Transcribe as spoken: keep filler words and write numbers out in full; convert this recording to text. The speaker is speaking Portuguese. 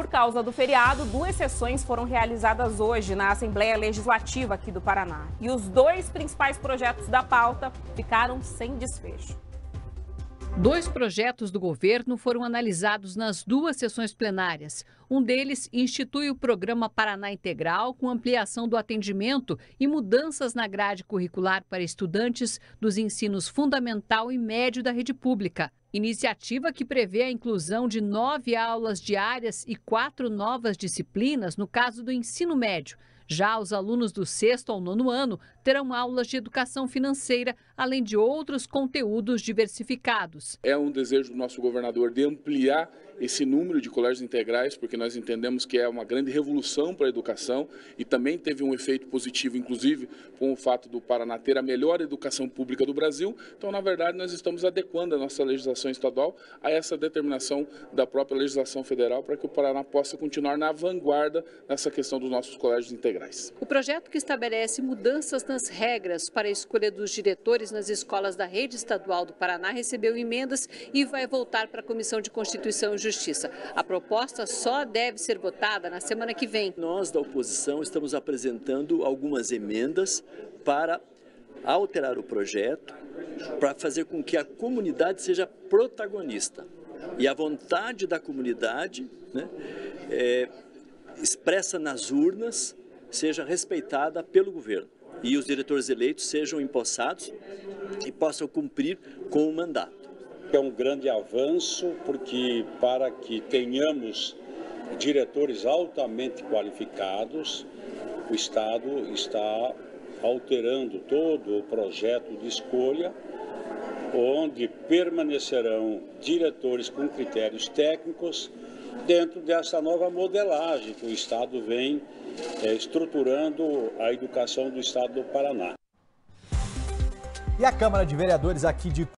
Por causa do feriado, duas sessões foram realizadas hoje na Assembleia Legislativa aqui do Paraná. E os dois principais projetos da pauta ficaram sem desfecho. Dois projetos do governo foram analisados nas duas sessões plenárias. Um deles institui o Programa Paraná Integral, com ampliação do atendimento e mudanças na grade curricular para estudantes dos ensinos fundamental e médio da rede pública. Iniciativa que prevê a inclusão de nove aulas diárias e quatro novas disciplinas no caso do ensino médio. Já os alunos do sexto ao nono ano terão aulas de educação financeira, além de outros conteúdos diversificados. É um desejo do nosso governador de ampliar esse número de colégios integrais, porque nós entendemos que é uma grande revolução para a educação e também teve um efeito positivo, inclusive, com o fato do Paraná ter a melhor educação pública do Brasil. Então, na verdade, nós estamos adequando a nossa legislação estadual a essa determinação da própria legislação federal para que o Paraná possa continuar na vanguarda nessa questão dos nossos colégios integrais. O projeto que estabelece mudanças nas regras para a escolha dos diretores nas escolas da rede estadual do Paraná recebeu emendas e vai voltar para a Comissão de Constituição e Justiça. A proposta só deve ser votada na semana que vem. Nós, da oposição, estamos apresentando algumas emendas para alterar o projeto, para fazer com que a comunidade seja protagonista. E a vontade da comunidade, né, é, expressa nas urnas, seja respeitada pelo governo. E os diretores eleitos sejam empossados e possam cumprir com o mandato. É um grande avanço, porque para que tenhamos diretores altamente qualificados, o Estado está alterando todo o projeto de escolha, onde permanecerão diretores com critérios técnicos dentro dessa nova modelagem que o Estado vem é, estruturando a educação do Estado do Paraná. E a Câmara de Vereadores aqui de